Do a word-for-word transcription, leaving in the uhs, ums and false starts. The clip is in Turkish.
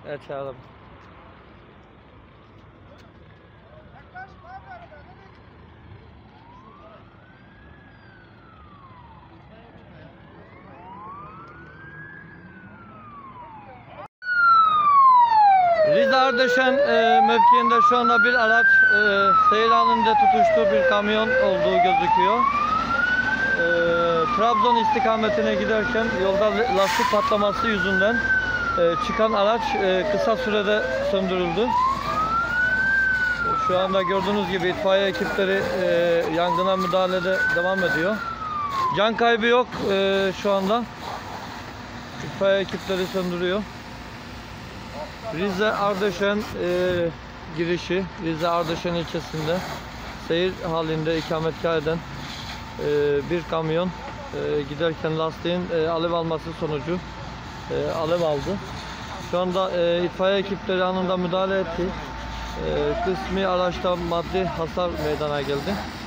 Evet, çağıralım. Rize Ardeşen e, mevkiinde şu anda bir araç e, seyir halinde tutuştu, bir kamyon olduğu gözüküyor. E, Trabzon istikametine giderken yolda lastik patlaması yüzünden e, çıkan araç e, kısa sürede söndürüldü. Şu anda gördüğünüz gibi itfaiye ekipleri e, yangına müdahalede devam ediyor. Can kaybı yok e, şu anda. İtfaiye ekipleri söndürüyor. Rize Ardeşen e, girişi, Rize Ardeşen ilçesinde seyir halinde ikametgah eden e, bir kamyon e, giderken lastiğin e, alev alması sonucu e, alev aldı. Şu anda e, itfaiye ekipleri anında müdahale etti. E, kısmi araçta maddi hasar meydana geldi.